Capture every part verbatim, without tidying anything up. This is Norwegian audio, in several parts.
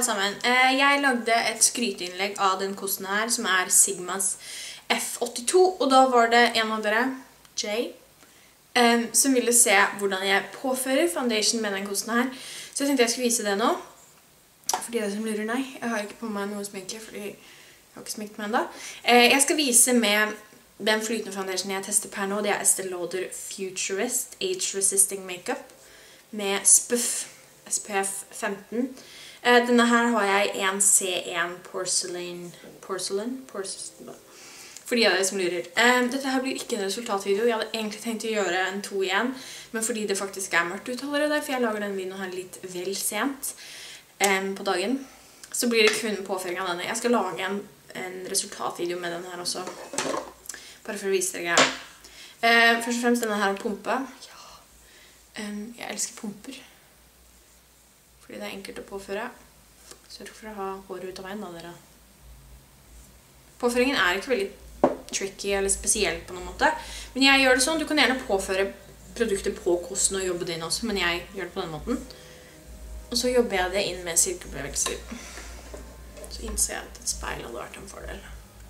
alle sammen. Jeg lagde et skryteinnlegg av den kosten her, som er Sigmas F åttito, og da var det en av dere, Jay, som ville se hvordan jeg påfører foundation med den kosten her. Så jeg tenkte jeg skulle vise det nå. For de som lurer, nei, jeg har ikke på meg noe sminke, fordi jeg har ikke sminket meg enda. Jeg skal vise med den flytende foundation jeg tester per nå, det er Estée Lauder Futurist Age Resisting Makeup med S P F, S P F femten. Denne her har jeg en C en Porcelain, Porcelain, Porcelain, for de av dere som lurer. Dette her blir ikke en resultatvideo, jeg hadde egentlig tenkt å gjøre en to igjen, men fordi det faktisk er mørkt ut allerede, for jeg lager denne videoen her litt vel sent på dagen, så blir det kun påføring av denne. Jeg skal lage en, en resultatvideo med denne her også, bare for å vise dere greia. Først og fremst denne her pumpe. Ja, jeg elsker pumper, fordi det er enkelt å påføre. Sørg for å ha håret ut av veien da, dere. Påføringen er ikke veldig tricky eller spesiell på noen måte, men jeg gjør det sånn. Du kan gjerne påføre produkter på kosten og jobbe det inn også, men jeg gjør det på den måten. Og så jobber jeg det inn med sirkelbevegelser. Så innser jeg at et speil hadde vært en fordel.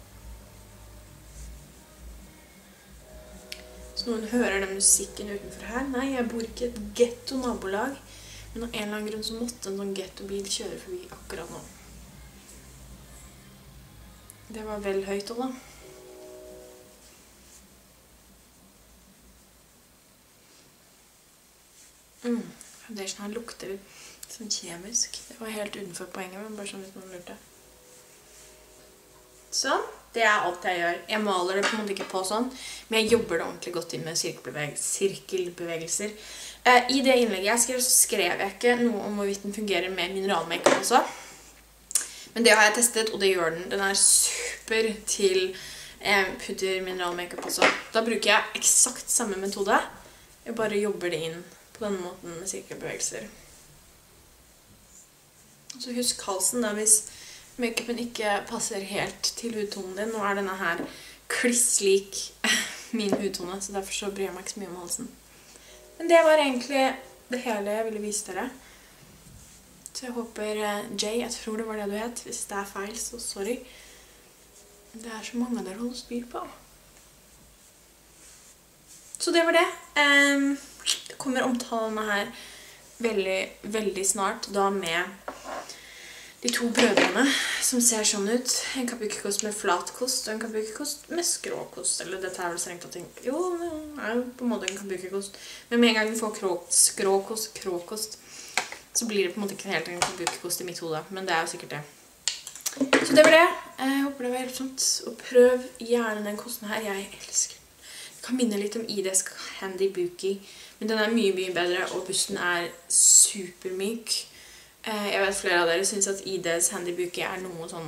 Så noen hører den musikken utenfor her. Nei, jeg bor ikke i et ghetto-nabolag, men av en eller annen grunn så måtte en sånn ghetto-bil kjøre forbi akkurat nå. Det var vel høyt også da. Mm, foundation her lukter sånn kjemisk. Det var helt utenfor poenget, men bare sånn hvis man lurte. Sånn, det er alt jeg gjør. Jeg maler det på en måte ikke på sånn, men jeg jobber det ordentlig godt inn med sirkelbevegelser. Eh, I det innlegget jeg skrev, så skrev jeg ikke noe om hvorvidt den fungerer med mineralmakeup også. Men det har jeg testet, og det gjør den. Den er super til eh, putter mineralmakeup også. Da bruker jeg eksakt samme metode. Jeg bare jobber det inn på denne måten med sirkelbevegelser. Så husk halsen da, hvis makeupen ikke passer helt til hudtonen din. Nå er denne her kliss lik min hudtone, så derfor så bryr jeg meg ikke så mye om halsen. Men det var egentlig det hele jeg ville vise dere. Så jeg håper, Jay, jeg tror det var det du het. Hvis det er feil, så sorry. Det er så mange av dere holder styr på. Så det var det. Um, det kommer omtalene her veldig, veldig snart, da med de to brødrene som ser sånn ut. En kabuki-kost med flatkost, og en kabuki-kost med skråkost. Eller dette er vel strengt å tenke. Jo, det er jo på en måte en kabuki-kost. Men med en gang vi får skråkost, kråkost, så blir det på en måte ikke helt en kabuki-kost i mitt hode. Men det er jo sikkert det. Så det var det. Jeg håper det var hjelpsomt. Og prøv gjerne den kosten her. Jeg elsker den. Det kan minne litt om Ides Handy Buki. Men den er mye, mye bedre, og busten er supermyk. Jeg vet flere av dere synes at Ides Handy Buki er noe sånn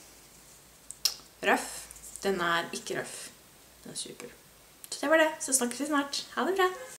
røff. Den er ikke røff. Den er super. Så det var det. Så snakkes vi snart. Ha det bra!